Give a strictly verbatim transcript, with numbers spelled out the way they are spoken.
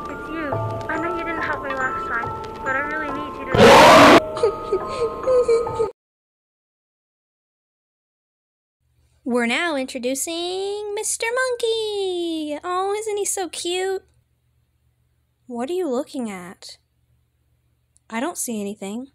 It's you. I know you didn't help me last time, but I really need you to... We're now introducing Mister Monkey! Oh, isn't he so cute? What are you looking at? I don't see anything.